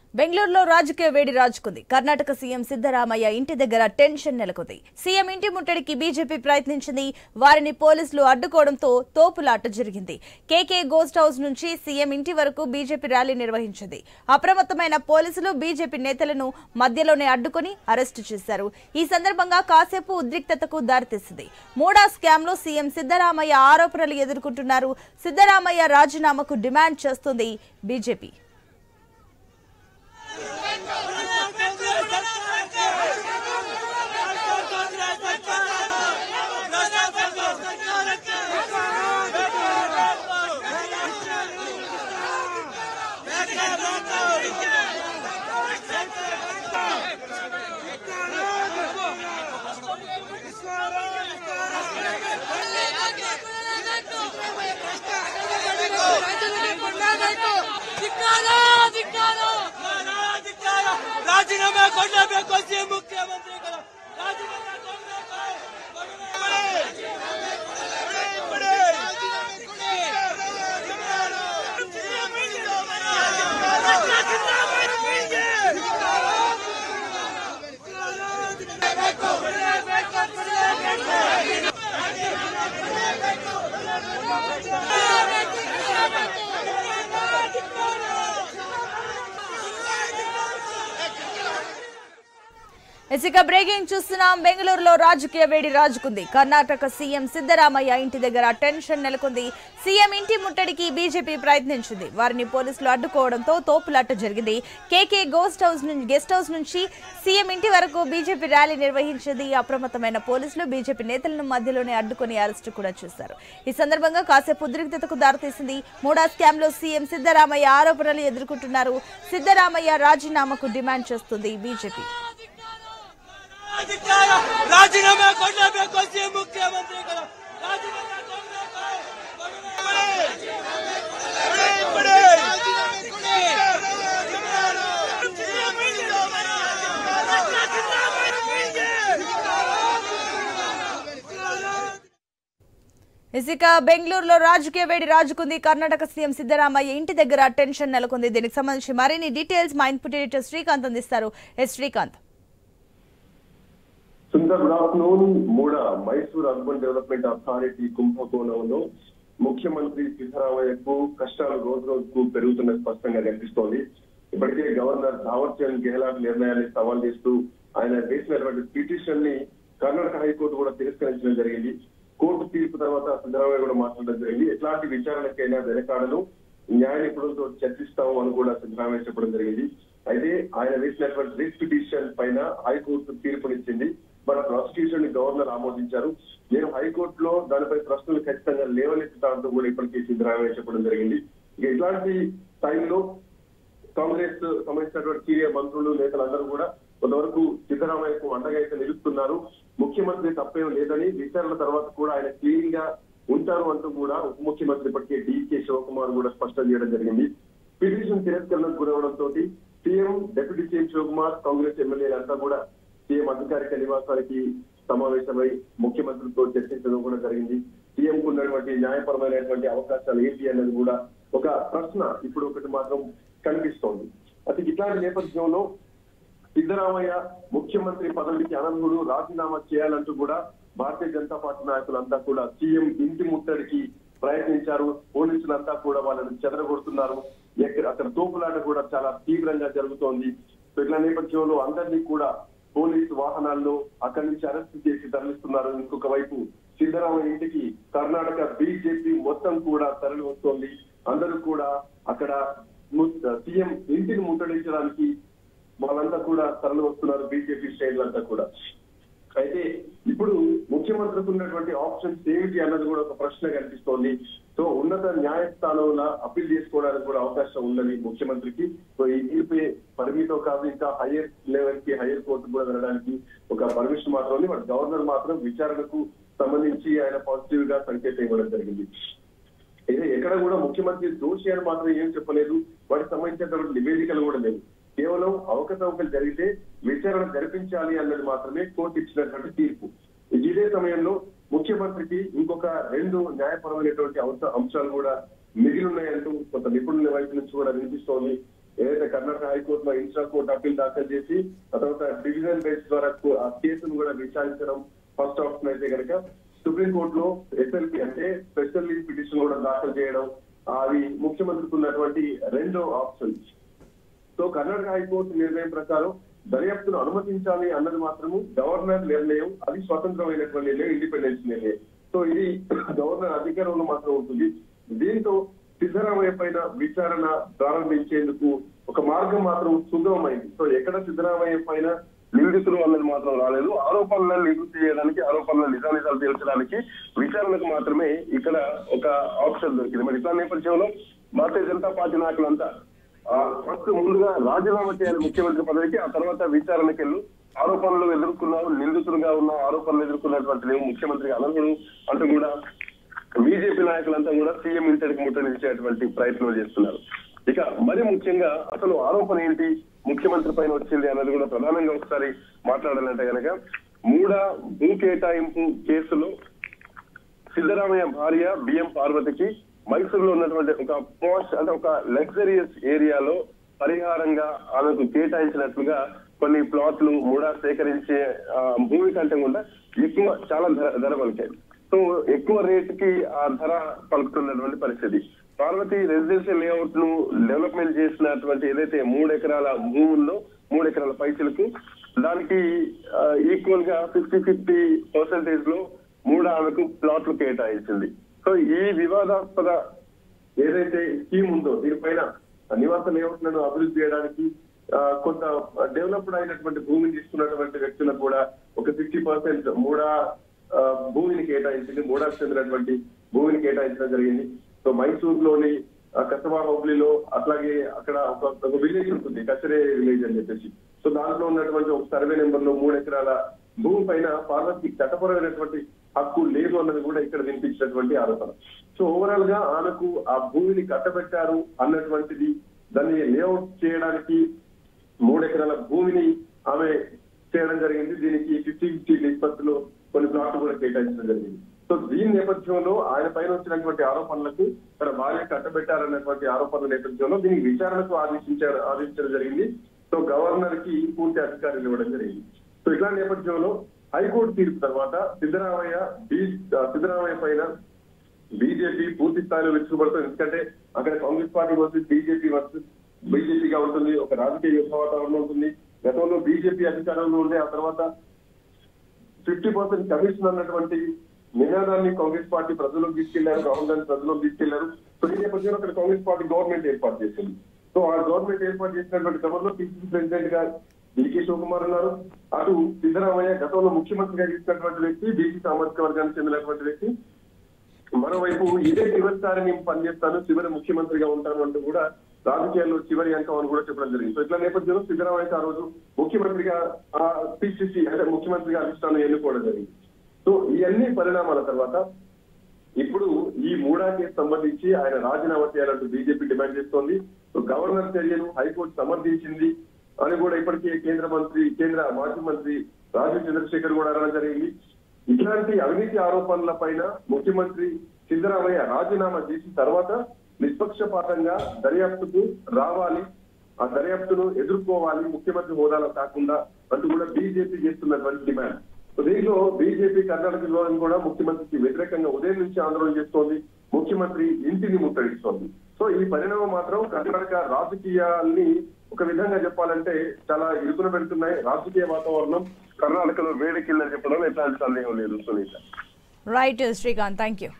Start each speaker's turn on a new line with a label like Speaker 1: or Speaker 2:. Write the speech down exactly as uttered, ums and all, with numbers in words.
Speaker 1: బెంగళూరులో రాజకీయ వేడి రాజుకుంది. కర్ణాటక సీఎం సిద్ధరామయ్య ఇంటి దగ్గర టెన్షన్ నెలకొంది. సీఎం ఇంటి ముట్టడికి బీజేపీ ప్రయత్నించింది. వారిని పోలీసులు అడ్డుకోవడంతో తోపులాట జరిగింది. కేకే గోస్ట్ హౌస్ నుంచి సీఎం ఇంటి వరకు బీజేపీ ర్యాలీ నిర్వహించింది. అప్రమత్తమైన పోలీసులు బీజేపీ నేతలను మధ్యలోనే అడ్డుకుని అరెస్టు చేశారు. ఈ సందర్భంగా కాసేపు ఉద్రిక్తతకు దారితీసింది. మూడా స్కామ్ లో సీఎం సిద్ధరామయ్య ఆరోపణలు ఎదుర్కొంటున్నారు. సిద్ధరామయ్య రాజీనామాకు డిమాండ్ చేస్తుంది బీజేపీ.
Speaker 2: ರಾಜೀನಾಮೆ ಕೊಡಲೇಬೇಕು ಸಿಎಂ ಮುಖ್ಯಮಂತ್ರಿಗಳು ರಾಜೀನಾಮೆ
Speaker 1: ఇక బ్రేకింగ్ చూస్తున్నాం. బెంగళూరులో రాజకీయ వేడి రాజుకుంది. కర్ణాటక సీఎం సిద్ధరామయ్య ఇంటి దగ్గర టెన్షన్ నెలకొంది. సీఎం ఇంటి ముట్టడికి బీజేపీ ప్రయత్నించింది. వారిని పోలీసులు అడ్డుకోవడంతో తోపులాట జరిగింది. కేకే గోస్ట్ హౌస్ నుంచి గెస్ట్ హౌస్ నుంచి సీఎం ఇంటి వరకు బీజేపీ ర్యాలీ నిర్వహించింది. అప్రమత్తమైన పోలీసులు బీజేపీ నేతలను మధ్యలోనే అడ్డుకుని అరెస్టు కూడా చేశారు. ఈ సందర్భంగా కాసేపు ఉద్రిక్తతకు దారితీసింది. మూడా స్కామ్ లో సీఎం సిద్ధరామయ్య ఆరోపణలు ఎదుర్కొంటున్నారు. సిద్ధరామయ్య రాజీనామాకు డిమాండ్ చేస్తుంది బీజేపీ.
Speaker 2: ರಾಜೀನಾಮೆ ಕೊಡಲೇಬೇಕು ಸಿಎಂ ಮುಖ್ಯಮಂತ್ರಿಗಳು ರಾಜೀನಾಮೆ
Speaker 1: ఇక బెంగళూరులో రాజకీయ వేడి రాజుకుంది. కర్ణాటక సీఎం సిద్ధరామయ్య ఇంటి దగ్గర టెన్షన్ నెలకొంది. దీనికి సంబంధించి మరిన్ని డీటెయిల్స్ మా ఇన్పుట్ ఎడిటర్ శ్రీకాంత్ అందిస్తారు. Yes Srikanth.
Speaker 3: Sundar good afternoon. MUDA Mysore urban development authority కుంభకోణంలో ముఖ్యమంత్రి సిద్ధరామయ్యకు కష్టాలు రోజు రోజుకు పెరుగుతున్న స్పష్టంగా కనిపిస్తోంది. ఇప్పటికే గవర్నర్ ధావర్ చంద్ గెహ్లాట్ నిర్ణయాన్ని సవాల్ చేస్తూ ఆయన వేసినటువంటి పిటిషన్ ని కర్ణాటక హైకోర్టు కూడా తిరస్కరించడం జరిగింది. కోర్టు తీర్పు తర్వాత సిద్ధరామయ్య కూడా మాట్లాడడం జరిగింది. ఎట్లాంటి విచారణకైనా వెనకాడను న్యాయ నిపుణులతో చర్చిస్తాము అని కూడా సిద్ధరామయ్య చెప్పడం జరిగింది. అయితే ఆయన వేసినటువంటి రిట్ పిటిషన్ పైన హైకోర్టు తీర్పునిచ్చింది. మన ప్రాసిక్యూషన్ ని గవర్నర్ ఆమోదించారు. నేను హైకోర్టులో దానిపై ప్రశ్నలు ఖచ్చితంగా లేవనెత్తుతానంటూ కూడా ఇప్పటికీ సిద్ధరామయ్య చెప్పడం జరిగింది. ఇక ఇట్లాంటి టైంలో కాంగ్రెస్ సంబంధించినటువంటి సీనియర్ మంత్రులు నేతలందరూ కూడా కొంతవరకు సిద్ధరామయ్యకు అండగా అయితే నిలుస్తున్నారు. ముఖ్యమంత్రి తప్పేం లేదని విచారణ తర్వాత కూడా ఆయన క్లీన్ గా ఉంటారు అంటూ కూడా ఉప ముఖ్యమంత్రి ఇప్పటికే డీకే శివకుమార్ కూడా స్పష్టం చేయడం జరిగింది. పిటిషన్ తిరస్కరణకు గురవడంతో CM deputy CM Shivakumar Congress ఎమ్మెల్యేలంతా కూడా సీఎం అధికారిక నివాసానికి సమావేశమై ముఖ్యమంత్రితో చర్చించడం కూడా జరిగింది. సీఎం కు ఉన్నటువంటి న్యాయపరమైనటువంటి అవకాశాలు ఏంటి అన్నది కూడా ఒక ప్రశ్న ఇప్పుడు ఒకటి మాత్రం కనిపిస్తోంది. అసలు ఇట్లాంటి నేపథ్యంలో సిద్ధరామయ్య ముఖ్యమంత్రి పదవికి అనర్హుడు, రాజీనామా చేయాలంటూ కూడా భారతీయ జనతా పార్టీ నాయకులంతా కూడా సీఎం ఇంటి ముట్టడికి ప్రయత్నించారు. పోలీసులంతా కూడా వాళ్ళని చెదరగొడుతున్నారు. అక్కడ తోపులాట కూడా చాలా తీవ్రంగా జరుగుతోంది. ఇట్లా నేపథ్యంలో అందరినీ కూడా పోలీసు వాహనాల్లో అక్కడి నుంచి అరెస్ట్ చేసి తరలిస్తున్నారు. ఇంకొక వైపు సిద్ధరామయ్య ఇంటికి కర్ణాటక బీజేపీ మొత్తం కూడా తరలి వస్తోంది. అందరూ కూడా అక్కడ సీఎం ఇంటిని ముట్టడించడానికి వాళ్ళంతా కూడా తరలి వస్తున్నారు, బీజేపీ శ్రేణులంతా కూడా. అయితే ఇప్పుడు ముఖ్యమంత్రికి ఉన్నటువంటి ఆప్షన్స్ ఏమిటి అన్నది కూడా ఒక ప్రశ్న కనిపిస్తోంది. సో ఉన్నత న్యాయస్థానంలో అప్పీల్ చేసుకోవడానికి కూడా అవకాశం ఉన్నది ముఖ్యమంత్రికి. సో ఈ తీర్పు పరిమితం కాదు, ఇంకా హైయర్ లెవెల్ కి హైయర్ కోర్టు కూడా వెళ్ళడానికి ఒక పర్మిషన్ మాత్రం ఉంది. బట్ గవర్నర్ మాత్రం విచారణకు సంబంధించి ఆయన పాజిటివ్ గా సంకేతం ఇవ్వడం జరిగింది. అయితే ఎక్కడ కూడా ముఖ్యమంత్రి దోషి అని మాత్రం ఏం చెప్పలేదు. వాటికి సంబంధించినటువంటి నివేదికలు కూడా లేవు. కేవలం అవకతవకలు జరిగితే విచారణ జరిపించాలి అన్నది మాత్రమే కోర్టు ఇచ్చినటువంటి తీర్పు. ఇదే సమయంలో ముఖ్యమంత్రికి ఇంకొక రెండు న్యాయపరమైనటువంటి అంశాలు కూడా మిగిలి ఉన్నాయంటూ కొంత నిపుణుల వైపు నుంచి కూడా వినిపిస్తోంది. ఏదైతే కర్ణాటక హైకోర్టులో ఇన్స్టా కోర్టు అప్పీల్ దాఖలు చేసి ఆ తర్వాత డివిజన్ బెంచ్ ద్వారా ఆ కేసును కూడా విచారించడం ఫస్ట్ ఆప్షన్ అయితే కనుక సుప్రీంకోర్టులో ఎస్ఎల్పి అంటే స్పెషల్ లీవ్ పిటిషన్ కూడా దాఖలు చేయడం అది ముఖ్యమంత్రికి ఉన్నటువంటి రెండో ఆప్షన్. సో కర్ణాటక హైకోర్టు నిర్ణయం ప్రకారం దర్యాప్తును అనుమతించాలి అన్నది మాత్రము గవర్నర్ నిర్ణయం, అది స్వతంత్రమైనటువంటి నిర్ణయం, ఇండిపెండెన్స్ నిర్ణయం. సో ఇది గవర్నర్ అధికారంలో మాత్రం ఉంటుంది. దీంతో సిద్ధరామయ్య పైన విచారణ ప్రారంభించేందుకు ఒక మార్గం మాత్రం సుగమమైంది. సో ఎక్కడ సిద్ధరామయ్య పైన నిందితులు అన్నది మాత్రం రాలేదు. ఆరోపణలను నివృత్తి చేయడానికి, ఆరోపణల నిజానిజాలు తేల్చడానికి విచారణకు మాత్రమే ఇక్కడ ఒక ఆప్షన్ దొరికింది. మరి ఇట్లా నేపథ్యంలో భారతీయ జనతా పార్టీ నాయకులంతా ఫస్ట్ ముందుగా రాజీనామా చేయాలి ముఖ్యమంత్రి పదవికి, ఆ తర్వాత విచారణకి వెళ్ళు, ఆరోపణలు ఎదుర్కొన్నారు, నిందితులుగా ఉన్న ఆరోపణలు ఎదుర్కొన్నటువంటి ముఖ్యమంత్రికి అనర్హుడు అంటూ కూడా బీజేపీ నాయకులంతా కూడా సీఎం ఇంటికి ముట్టడించేటువంటి ప్రయత్నం చేస్తున్నారు. ఇక మరి ముఖ్యంగా అసలు ఆరోపణ ఏంటి ముఖ్యమంత్రి పైన వచ్చింది అన్నది కూడా ప్రధానంగా ఒకసారి మాట్లాడాలంటే కనుక మూడ భూ కేటాయింపు కేసులో సిద్ధరామయ్య భార్య బిఎం పార్వతికి మైసూరులో ఉన్నటువంటి ఒక పాష్ అంటే ఒక లగ్జరియస్ ఏరియాలో పరిహారంగా ఆమెకు కేటాయించినట్లుగా కొన్ని ప్లాట్లు మూడా సేకరించే భూమి కంటే కూడా ఎక్కువ చాలా ధర ధర పలికాయి. సో ఎక్కువ రేటుకి ఆ ధర పలుకుతున్నటువంటి పరిస్థితి. పార్వతి రెసిడెన్షియల్ లేఅవుట్ ను డెవలప్మెంట్ చేసినటువంటి ఏదైతే మూడు ఎకరాల భూముల్లో మూడు ఎకరాల పైసలకు దానికి ఈక్వల్ గా ఫిఫ్టీ ఫిఫ్టీ పర్సెంటేజ్ లో మూడు ఆమెకు ప్లాట్లు కేటాయించింది. సో ఈ వివాదాస్పద ఏదైతే స్కీమ్ ఉందో దీనిపైన నివాస లేఅవుట్లను అభివృద్ధి చేయడానికి కొంత డెవలప్డ్ అయినటువంటి భూమిని తీసుకున్నటువంటి వ్యక్తులకు కూడా ఒక ఫిఫ్టీ పర్సెంట్ మూడా భూమిని కేటాయించింది, మూడాకు చెందినటువంటి భూమిని కేటాయించడం జరిగింది. సో మైసూర్ లోని కసబా హోబ్లీలో అట్లాగే అక్కడ ఒక విలేజ్ ఉంటుంది, కచరే విలేజ్ అని చెప్పేసి. సో దాంట్లో ఉన్నటువంటి ఒక సర్వే నెంబర్ లో మూడు ఎకరాల భూమి పైన పార్వతికి చట్టపరమైనటువంటి హక్కు లేదు అన్నది కూడా ఇక్కడ వినిపించినటువంటి ఆరోపణ. సో ఓవరాల్ గా ఆమెకు ఆ భూమిని కట్టబెట్టారు అన్నటువంటిది, దాన్ని లేఅవుట్ చేయడానికి మూడు ఎకరాల భూమిని ఆమె చేయడం జరిగింది. దీనికి ఫిఫ్టీ ఫిఫ్టీ నిష్పత్తిలో కొన్ని ప్లాట్లు కూడా కేటాయించడం జరిగింది. సో దీని నేపథ్యంలో ఆయన పైన వచ్చినటువంటి ఆరోపణలకు తన భార్య కట్టబెట్టారన్నటువంటి ఆరోపణల నేపథ్యంలో దీనికి విచారణకు ఆదేశించారు ఆదేశించడం జరిగింది. సో గవర్నర్ కి పూర్తి అధికారులు ఇవ్వడం జరిగింది. సో ఇట్లా నేపథ్యంలో హైకోర్టు తీర్పు తర్వాత సిద్ధరామయ్య సిద్ధరామయ్య పైన బీజేపీ పూర్తి స్థాయిలో విరుచుకుపడుతుంది. ఎందుకంటే అక్కడ Congress party versus BJP versus బీజేపీగా ఉంటుంది, ఒక రాజకీయ యుద్ధ వాతావరణం ఉంటుంది. గతంలో బీజేపీ అధికారంలో ఉండే ఆ తర్వాత ఫిఫ్టీ పర్సెంట్ కమిషన్ అన్నటువంటి నినాదాన్ని కాంగ్రెస్ పార్టీ ప్రజలకు తీసుకెళ్లారు, రాహుల్ గాంధీ ప్రజలకు తీసుకెళ్లారు. సో ఈ నేపథ్యంలో అక్కడ కాంగ్రెస్ పార్టీ గవర్నమెంట్ ఏర్పాటు చేసింది. సో ఆ గవర్నమెంట్ ఏర్పాటు చేసినటువంటి క్రమంలో పిసిసి ప్రెసిడెంట్ గా డికే శివకుమార్ ఉన్నారు. అటు సిద్ధరామయ్య గతంలో ముఖ్యమంత్రిగా చేసినటువంటి వ్యక్తి, బీసీ సామాజిక వర్గానికి చెందినటువంటి వ్యక్తి. మరోవైపు ఇదే చివరిసారి నేను పనిచేస్తాను, చివరి ముఖ్యమంత్రిగా ఉంటాను అంటూ కూడా రాజకీయాల్లో చివరి అంకం అని కూడా చెప్పడం జరిగింది. సో ఇట్లా నేపథ్యంలో సిద్ధరామయ్య ఆ రోజు ముఖ్యమంత్రిగా ఆ పిసిసి అంటే ముఖ్యమంత్రిగా అధిష్టానం ఎన్నుకోవడం జరిగింది. సో ఈ అన్ని పరిణామాల తర్వాత ఇప్పుడు ఈ మూడా కేసు సంబంధించి ఆయన రాజీనామా చేయాలంటూ బీజేపీ డిమాండ్ చేస్తోంది. సో గవర్నర్ చర్యను హైకోర్టు సమర్థించింది అని కూడా ఇప్పటికే కేంద్ర మంత్రి కేంద్ర మాజీ మంత్రి రాజీవ్ చంద్రశేఖర్ కూడా అనడం జరిగింది. ఇట్లాంటి అవినీతి ఆరోపణల పైన ముఖ్యమంత్రి సిద్ధరామయ్య రాజీనామా చేసిన తర్వాత నిష్పక్షపాతంగా దర్యాప్తుకు రావాలి, ఆ దర్యాప్తును ఎదుర్కోవాలి ముఖ్యమంత్రి హోదాలో కాకుండా అంటూ కూడా బీజేపీ చేస్తున్నటువంటి డిమాండ్. సో దీంట్లో బీజేపీ కర్ణాటకలో కూడా ముఖ్యమంత్రికి వ్యతిరేకంగా ఉదయం నుంచి ఆందోళన చేస్తోంది, ముఖ్యమంత్రి ఇంటిని ముట్టడిస్తోంది. సో ఈ పరిణామం మాత్రం కర్ణాటక రాజకీయాల్ని ఒక విధంగా చెప్పాలంటే చాలా ఇరుకున పెడుతున్నాయి. రాజకీయ వాతావరణం కర్ణాటకలో వేడెక్కిందని చెప్పడం ఎట్లాంటి సందేహం లేదు Sunitha.
Speaker 1: Right Srikanth, thank you.